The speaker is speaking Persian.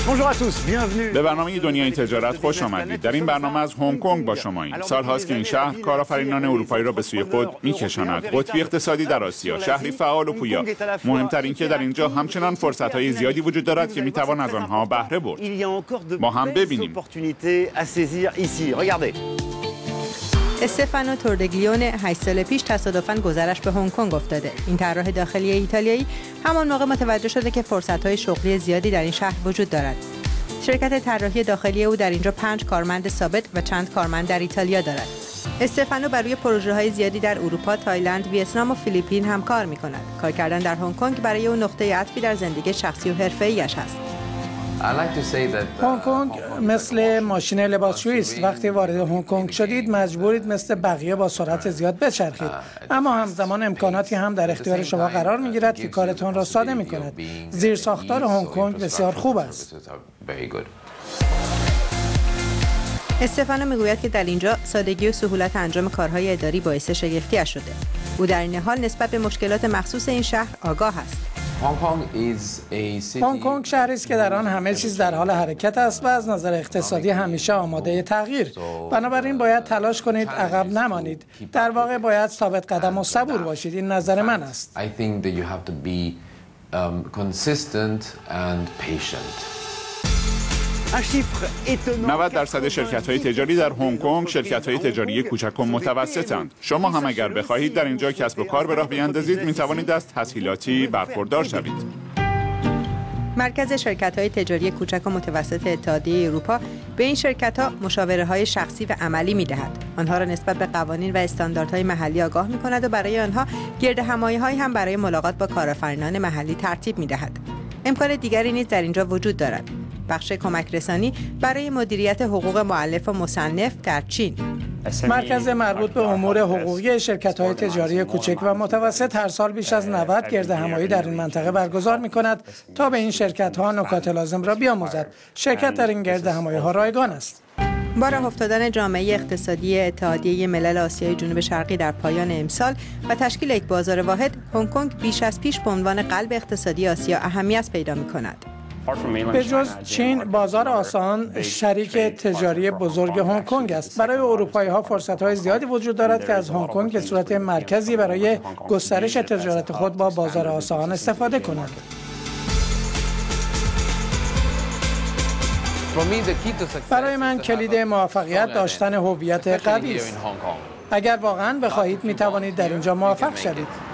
به برنامه دنیای تجارت خوش آمدید. در این برنامه از هنگ کنگ با شماییم. سالهاست که این شهر کارآفرینان اروپایی را به سوی خود می‌کشاند. قطبی اقتصادی در آسیا، شهری فعال و پویا. مهمتر این که در اینجا همچنان فرصت‌های زیادی وجود دارد که می‌توان از آنها بهره برد. ما هم ببینیم. استفانو توردگلیون 8 سال پیش تصادفاً گذرش به هنگ کنگ افتاده. این طراح داخلی ایتالیایی همان موقع متوجه شده که فرصت‌های شغلی زیادی در این شهر وجود دارد. شرکت طراحی داخلی او در اینجا 5 کارمند ثابت و چند کارمند در ایتالیا دارد. استفانو بر روی پروژه‌های زیادی در اروپا، تایلند، ویتنام و فیلیپین هم کار می‌کند. کار کردن در هنگ کنگ برای او نقطه عطفی در زندگی شخصی و حرفه‌ایش است. هنگ کنگ مثل ماشین لباسشویی است. وقتی وارد هنگ کنگ شدید مجبورید مثل بقیه با سرعت زیاد بچرخید، اما همزمان امکاناتی هم در اختیار شما قرار می‌گیرد که کارتان را ساده می‌کند. زیرساختار هنگ کنگ بسیار خوب است. استفانو میگوید که در اینجا سادگی و سهولت انجام کارهای اداری باعث شگفتی‌اش شده. او در این حال نسبت به مشکلات مخصوص این شهر آگاه است. هنگ کنگ شهری است که در آن همه چیز در حال حرکت است و از نظر اقتصادی همیشه آماده تغییر. بنابراین باید تلاش کنید عقب نمانید. در واقع باید ثابت قدم و صبور باشید. این نظر من است. 90% شرکت‌های تجاری در هنگ کنگ شرکت‌های تجاری کوچک و متوسط‌اند. شما هم اگر بخواهید در اینجا کسب و کار به راه بیاندازید می‌توانید از تسهیلاتی برخوردار شوید. مرکز شرکت‌های تجاری کوچک و متوسط اتحادیه اروپا به این شرکت‌ها مشاوره‌های شخصی و عملی می‌دهد. آنها را نسبت به قوانین و استانداردهای محلی آگاه می‌کند و برای آنها گردهمایی‌هایی هم برای ملاقات با کارآفرینان محلی ترتیب می‌دهد. امکان دیگری نیز در اینجا وجود دارد. بخش کمک رسانی برای مدیریت حقوق مؤلف و مصنف در چین. مرکز مربوط به امور حقوقی شرکت‌های تجاری کوچک و متوسط هر سال بیش از 90 گردهمایی در این منطقه برگزار می‌کند تا به این شرکت‌ها نکات لازم را بیاموزد. شرکت در این گردهمایی‌ها رایگان است. با راه افتادن جامعه اقتصادی اتحادیه ملل آسیای جنوب شرقی در پایان امسال و تشکیل یک بازار واحد، هنگ کنگ بیش از پیش به عنوان قلب اقتصادی آسیا اهمیت پیدا می‌کند. به جز چین، بازار آسان شریک تجاری بزرگ هنگ کنگ است. برای اروپایی‌ها فرصت‌های زیادی وجود دارد که از هنگ کنگ به صورت مرکزی برای گسترش تجارت خود با بازار آسان استفاده کنند. برای من کلید موفقیت داشتن هویت قوی است. اگر واقعاً بخواهید می‌توانید در اینجا موفق شوید.